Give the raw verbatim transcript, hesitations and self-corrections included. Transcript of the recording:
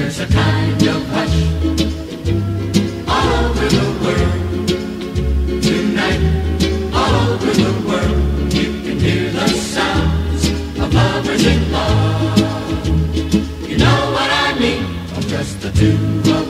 There's a kind of hush all over the world tonight. All over the world you can hear the sounds of lovers in love. You know what I mean? Of just the two of